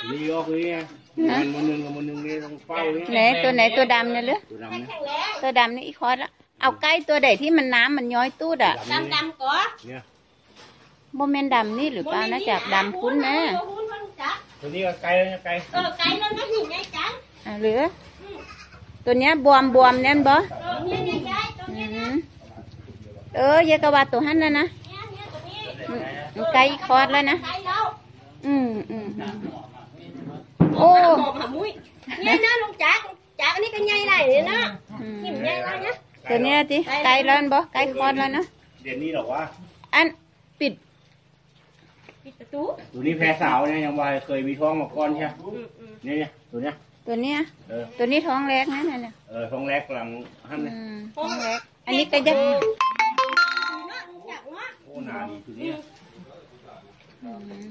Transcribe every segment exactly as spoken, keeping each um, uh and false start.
นี่ยกเลยมันมันหนึ่งกับมันหนึ่งนี่ต้องเฝ้าเลยไหนตัวไหนตัวดำเนี่ยหรือตัวดำเนี่ยตัวดำนี่อีคอสละเอาใกล้ตัวใดที่มันน้ำมันย้อยตูดอ่ะดำดำก่อเนี่ยโมเมนดำนี่หรือเปล่านะจากดำคุ้นนะตัวนี้ก็ไกลแล้วไกลเออไก่นั่นไม่หินไงจังอ่ะหรือตัวเนี้ยบวมบวมเนี่ยบ่เออเนี่ยเนี่ยยายตัวอืเนี้ยนะมเออยายกะว่าตัวหันนะนะเนี่ยเนี่ยตัวนี้มันไกลอีคอสแล้วนะไก่แล้วอืมอืมอืมโอ้บอกหามุ้ยเนี่ยนะลุงจ๋าจ๋าอันนี้ก็ใหญ่ไรเลยนะอืมหิมใหญ่ไรนะตัวเนี้ยจิไกลแล้วบ่ไกลคอสแล้วนะเดี๋ยวนี้หรอกวะอันปิดปิดประตูตัวนี้แพ้สาวเนี่ยยังวายเคยมีท้องมาก่อนใช่เนี่ยเนี่ยตัวเนี้ยตัวเนี้ยเออตัวนี้ท้องแรกนะเนี่ยเออท้องแรกหลังหันอืเนี่ยมท้องแรกอันนี้ก็จะเนาะลุงจ๋าเนาะโอ้หนาดีตัวนี้อืม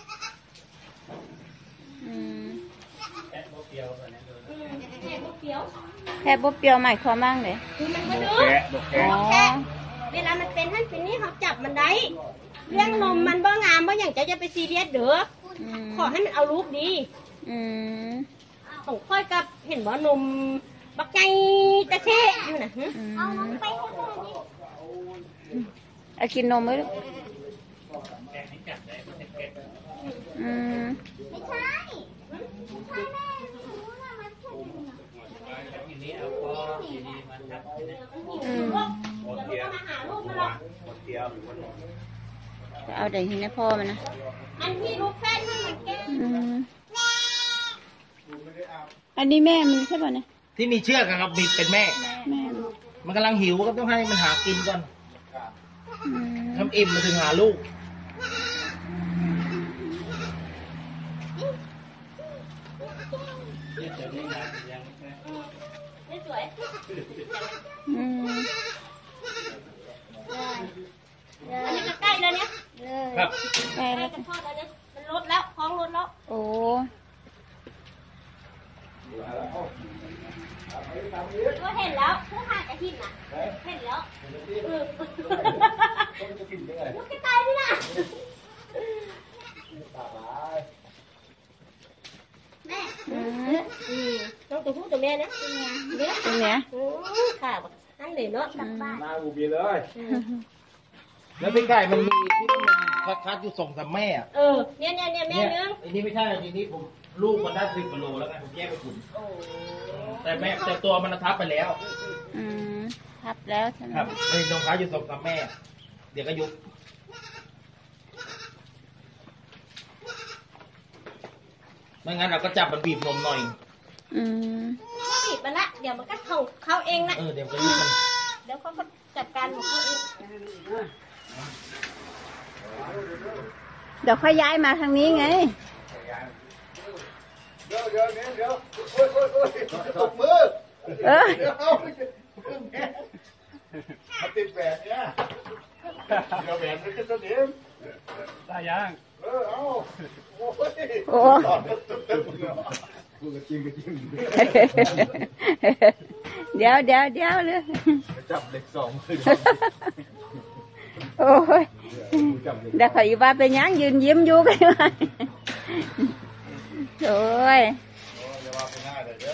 อืมแค่พวกเปียวแค่บ่เปรียวหมายความว่าไงคือมันก็ดดื้อกอแกะดอกอ๋แกะอเวลามันเป็นท่านเป็นนี่เขาจับมันได้เรื่องนมมันบ่งามบ่อย่างจะจะไปซีเรียสเด้ออืมขอให้มันเอารูปดีอืมของค่อยกับเห็นว่านมบักไงตะเชะอยู่นะอืมเอานมไปให้พ่อนี่เอากินนมไหมลูกอืมไม่ใช่ไม่ใช่แม่รู้นะมันแค่อืมหมดเดียวมาหาลูกมาหรอกหมดเดียวจะเอาเด็กที่ให้พ่อมันนะอันที่ลูกแฟนมันมันแก้อืมอันนี้แม่มันใช่ป่ะเนี่ยที่มีเชือกอะครับมีเป็นแม่แม่มันกำลังหิวก็ต้องให้มันหากินก่อนอืมทำอิ่มมาถึงหาลูกไม่สวยอืมอันนี้ก็ใกล้แล้วเนี่ยครับแม่ใกล้แล้วจะทอดแล้วเนี่ยมันลดแล้วท้องลดแล้วโอ้ก็เห็นแล้วผู้หากระหินน่ะเห็นแล้วเออลูกกระต่ายนี่นะแม่อืมอืมต้องตัวผู้ตัวแม่นะเนี่ยตรงเนี้ยโอ้ค่ะแบบนั่นเลยเนาะกลับบ้านมาบูบีเลยแล้วพี่ไก่มันมีที่มันคัดๆอยู่ส่งสามแม่อะเออเนี่ยเนี่ยเนี่ยแม่เนี่ยนึงอันนี้ไม่ใช่ทีนี้ผมลูกมันได้สิบกิโลแล้วไงผมแยกไปขุนโอ้แต่แม่แต่ตัวมันทับไปแล้วอืมทับแล้วใช่ไหมครับเป็นรองเท้าอยู่ส่งสามแม่ เดี๋ยวก็ยุบไม่งั้นเราก็จับมันบีบนมหน่อยอืมปิดมันละเดี๋ยวมันก็ของเขาเองนะเออเดี๋ยวก็ยุบมันเดี๋ยวเขาก็จัดการของเขาเองเดี๋ยวค่อยย้ายมาทางนี้ไงเดี๋ยวเดี๋ยวเดี๋ยวโอ้ยโอ้ยโอ้ยตกมือเออมาติดแหวนเนี่ยเดี๋ยวแหวนมันขึ้นตัวเดียวได้ยังเออเอาโอ้ยโอ้กูกระจิ้มกระจิ้มเดี๋ยวเดี๋ยวเดี๋ยวเลยจับเด็กสองเลยโอ้ยเดี๋ยวขออยู่บ้านไปย่างยืนยิ้มอยู่กันไหมโอ้ยจะว่าเป็นหน้าเด้อ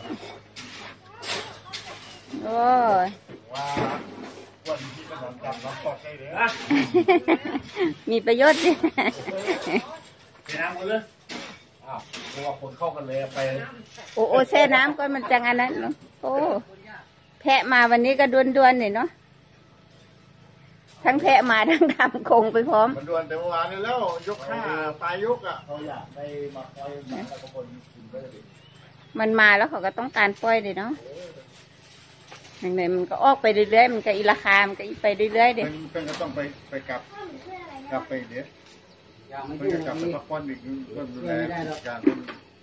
โอ้ยว่าวันที่กำลังจับน้องปอดให้เด้อมีประโยชน์ดิไปน้ำกันเลยอ้าวเพราะว่าคนเข้ากันเลยไปโอ้โอ้แช่น้ำก็มันจังอันนั้นเนาะโอ้แพะมาวันนี้ก็ดวนๆนี่เนาะทั้งแพะมาทั้งทำคงไปพร้อมมันดวนแต่เมื่อวานนี้แล้วยกห้าปลายยกอ่ะเขาอยากได้มาคอยมาแล้วก็คนกินก็เลยมันมาแล้วเขาก็ต้องการปล่อยเลยเนาะอย่างไรมันก็ออกไปเรื่อยๆมันก็อีราคามันก็อีไปเรื่อยๆเด็เพิ่นเพิ่นก็ต้องไปไปกลับกลับไปเดี๋ยวเพิ่นก็กลับไปพักผ่อนอีกเพิ่นดูแลการเพิ่น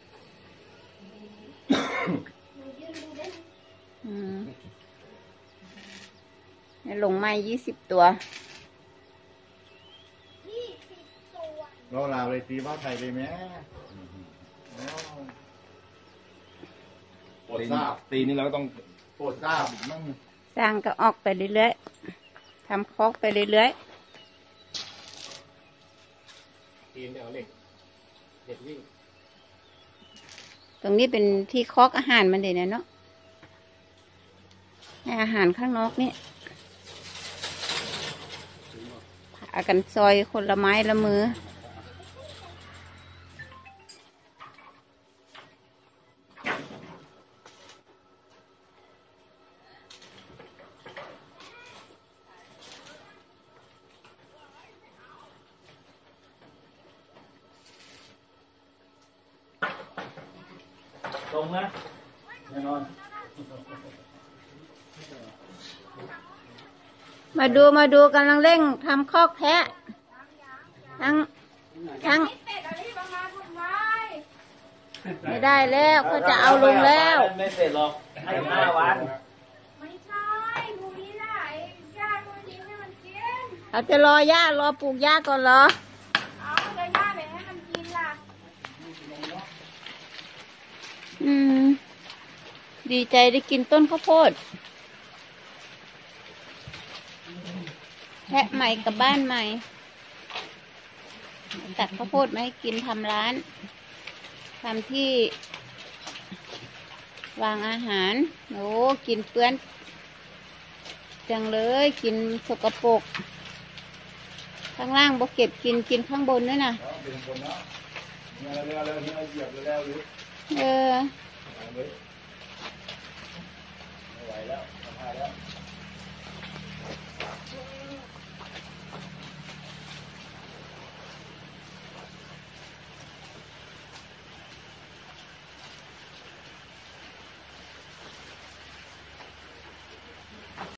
อืมลงไม้ยี่สิบตัวเราลาวเลยตีว่าไทยเลยแม่ปวดทราบตีนี่เราก็ต้องปวดทราบมั่งสร้างก็ออกไปเรื่อยๆทำคอกไปเรื่อยตีนเดี๋ยวเหล็กเด็กวิ่งตรงนี้เป็นที่คอกอาหารมันเด่นเนาะให้อาหารข้างนอกนี่พากันซอยคนละไม้ละมือตรงนะแน่นอนมาดูมาดูกำลังเร่งทำคอกแพะทั้งทั้งไม่ได้แล้วเขาจะเอาลงแล้วไม่เสร็จหรอกให้ห้าวันไม่ใช่พรุ่งนี้น่ะไอ้ย่าตัวนี้ให้มันกินเขาจะรอหญ้ารอปลูกหญ้าก่อนเหรอเอาเลยย่าไปให้มันกินล่ะอืม ดีใจได้กินต้นข้าวโพดแพะใหม่กับบ้านใหม่ตัดข้าวโพดมาให้กินทำร้านทำที่วางอาหารโอ้กินเปื้อนจังเลยกินสกปรกข้างล่างบ่เก็บกินกินข้างบนด้วยนะเออไม่ไหวแล้วไม่ไหวแล้ว